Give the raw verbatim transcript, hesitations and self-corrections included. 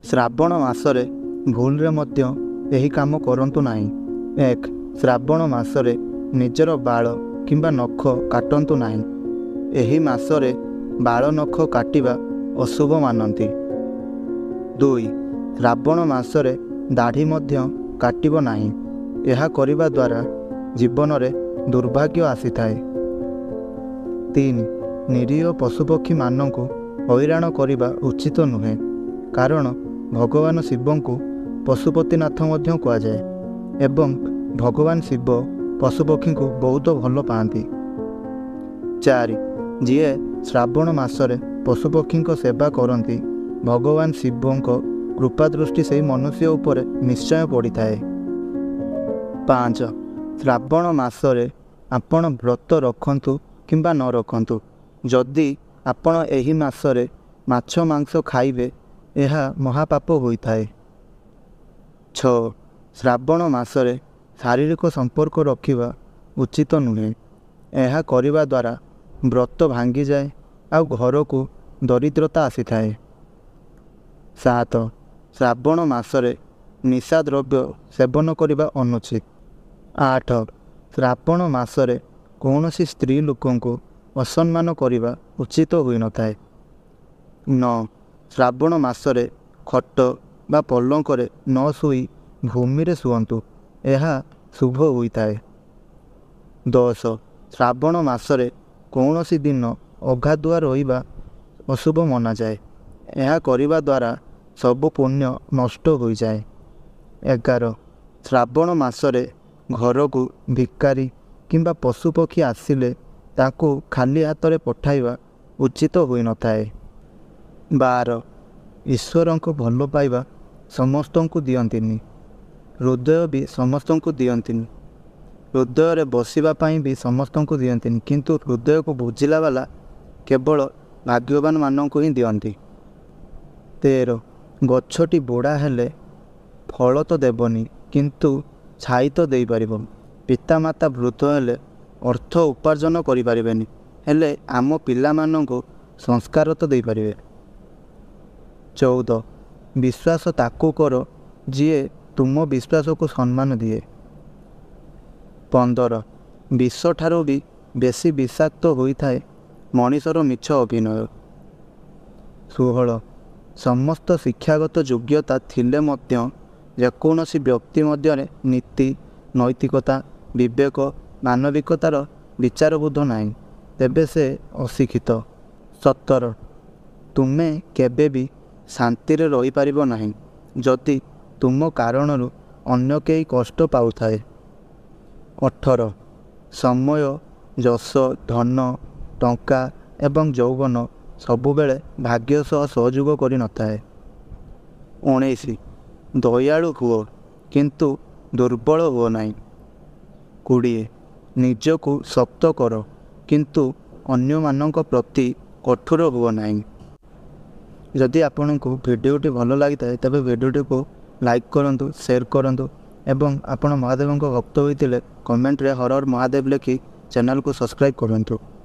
ଶ୍ରାବଣ ମାସରେ ଭୁଲରେ ମଧ୍ୟ ଏହି କାମ କରନ୍ତୁ ନାହିଁ। ଏକ ଶ୍ରାବଣ ମାସରେ ନିଜର ବାଳ କିମ୍ବା ନଖ କାଟନ୍ତୁ ନାହିଁ। ଏହି ମାସରେ ବାଳ ନଖ କାଟିବା ଅଶୁଭ ମାନନ୍ତି। ଦୁଇ ଶ୍ରାବଣ ମାସରେ ଦାଢ଼ି ମଧ୍ୟ କାଟିବ ନାହିଁ। ଏହା କରିବା ଦ୍ୱାରା ଜୀବନରେ ଦୁର୍ଭାଗ୍ୟ ଆସିଥାଏ। ତିନି ନିରୀହ ପଶୁପକ୍ଷୀମାନଙ୍କୁ ହଇରାଣ କରିବା ଉଚିତ ନୁହେଁ, କାରଣ ଭଗବାନ ଶିବଙ୍କୁ ପଶୁପତିନାଥ ମଧ୍ୟ କୁହାଯାଏ ଏବଂ ଭଗବାନ ଶିବ ପଶୁପକ୍ଷୀଙ୍କୁ ବହୁତ ଭଲ ପାଆନ୍ତି। ଚାରି ଯିଏ ଶ୍ରାବଣ ମାସରେ ପଶୁପକ୍ଷୀଙ୍କ ସେବା କରନ୍ତି, ଭଗବାନ ଶିବଙ୍କ କୃପା ଦୃଷ୍ଟି ସେହି ମନୁଷ୍ୟ ଉପରେ ନିଶ୍ଚୟ ପଡ଼ିଥାଏ। ପାଞ୍ଚ ଶ୍ରାବଣ ମାସରେ ଆପଣ ବ୍ରତ ରଖନ୍ତୁ କିମ୍ବା ନ ରଖନ୍ତୁ, ଯଦି ଆପଣ ଏହି ମାସରେ ମାଛ ମାଂସ ଖାଇବେ, ଏହା ମହାପାପ ହୋଇଥାଏ। ଛଅ ଶ୍ରାବଣ ମାସରେ ଶାରୀରିକ ସମ୍ପର୍କ ରଖିବା ଉଚିତ ନୁହେଁ। ଏହା କରିବା ଦ୍ୱାରା ବ୍ରତ ଭାଙ୍ଗିଯାଏ ଆଉ ଘରକୁ ଦରିଦ୍ରତା ଆସିଥାଏ। ସାତ ଶ୍ରାବଣ ମାସରେ ନିଶା ଦ୍ରବ୍ୟ ସେବନ କରିବା ଅନୁଚିତ। ଆଠ ଶ୍ରାବଣ ମାସରେ କୌଣସି ସ୍ତ୍ରୀ ଲୋକଙ୍କୁ ଅସମ୍ମାନ କରିବା ଉଚିତ ହୋଇନଥାଏ। ନଅ ଶ୍ରାବଣ ମାସରେ ଖଟ ବା ପଲଙ୍କରେ ନ ଶୋଇ ଭୂମିରେ ଶୁଅନ୍ତୁ, ଏହା ଶୁଭ ହୋଇଥାଏ। ଦଶ ଶ୍ରାବଣ ମାସରେ କୌଣସି ଦିନ ଅଗାଧୁଆ ରହିବା ଅଶୁଭ ମନାଯାଏ। ଏହା କରିବା ଦ୍ୱାରା ସବୁ ପୁଣ୍ୟ ନଷ୍ଟ ହୋଇଯାଏ। ଏଗାର ଶ୍ରାବଣ ମାସରେ ଘରକୁ ଭିକାରୀ କିମ୍ବା ପଶୁପକ୍ଷୀ ଆସିଲେ ତାକୁ ଖାଲି ହାତରେ ପଠାଇବା ଉଚିତ ହୋଇନଥାଏ। ବାର ଈଶ୍ୱରଙ୍କ ଭଲ ପାଇବା ସମସ୍ତଙ୍କୁ ଦିଅନ୍ତିନି, ହୃଦୟ ବି ସମସ୍ତଙ୍କୁ ଦିଅନ୍ତିନି। ହୃଦୟରେ ବସିବା ପାଇଁ ବି ସମସ୍ତଙ୍କୁ ଦିଅନ୍ତିନି, କିନ୍ତୁ ହୃଦୟକୁ ବୁଝିଲା ବାଲା କେବଳ ଭାଗ୍ୟବାନ ମାନଙ୍କୁ ହିଁ ଦିଅନ୍ତି। ତେର ଗଛଟି ବୁଢ଼ା ହେଲେ ଫଳ ତ ଦେବନି, କିନ୍ତୁ ଛାଇ ତ ଦେଇପାରିବ। ପିତାମାତା ବୃଦ୍ଧ ହେଲେ ଅର୍ଥ ଉପାର୍ଜନ କରିପାରିବେନି, ହେଲେ ଆମ ପିଲାମାନଙ୍କୁ ସଂସ୍କାର ତ ଦେଇପାରିବେ। ଚଉଦ ବିଶ୍ୱାସ ତାକୁ କର ଯିଏ ତୁମ ବିଶ୍ୱାସକୁ ସମ୍ମାନ ଦିଏ। ପନ୍ଦର ବିଷଠାରୁ ବି ବେଶୀ ବିଷାକ୍ତ ହୋଇଥାଏ ମଣିଷର ମିଛ ଅଭିନୟ। ଷୋହଳ ସମସ୍ତ ଶିକ୍ଷାଗତ ଯୋଗ୍ୟତା ଥିଲେ ମଧ୍ୟ ଯେକୌଣସି ବ୍ୟକ୍ତି ମଧ୍ୟରେ ନୀତି, ନୈତିକତା, ବିବେକ, ମାନବିକତାର ବିଚାରବୋଧ ନାହିଁ, ତେବେ ସେ ଅଶିକ୍ଷିତ। ସତର ତୁମେ କେବେ ବି ଶାନ୍ତିରେ ରହିପାରିବ ନାହିଁ ଯଦି ତୁମ କାରଣରୁ ଅନ୍ୟ କେହି କଷ୍ଟ ପାଉଥାଏ। ଅଠର ସମୟ, ଯଶ, ଧନ, ଟଙ୍କା ଏବଂ ଯୌବନ ସବୁବେଳେ ଭାଗ୍ୟ ସହ ସହଯୋଗ କରିନଥାଏ। ଉଣେଇଶ ଦୟାଳୁ ହୁଅ କିନ୍ତୁ ଦୁର୍ବଳ ହୁଅ ନାହିଁ। କୋଡ଼ିଏ ନିଜକୁ ଶକ୍ତ କର କିନ୍ତୁ ଅନ୍ୟମାନଙ୍କ ପ୍ରତି କଠୋର ହୁଅ ନାହିଁ। ଯଦି ଆପଣଙ୍କୁ ଭିଡ଼ିଓଟି ଭଲ ଲାଗିଥାଏ ତେବେ ଭିଡ଼ିଓଟିକୁ ଲାଇକ୍ କରନ୍ତୁ, ସେୟାର କରନ୍ତୁ ଏବଂ ଆପଣ ମହାଦେବଙ୍କ ଭକ୍ତ ହୋଇଥିଲେ କମେଣ୍ଟରେ ହର ହର ମହାଦେବ ଲେଖି ଚ୍ୟାନେଲକୁ ସବସ୍କ୍ରାଇବ୍ କରନ୍ତୁ।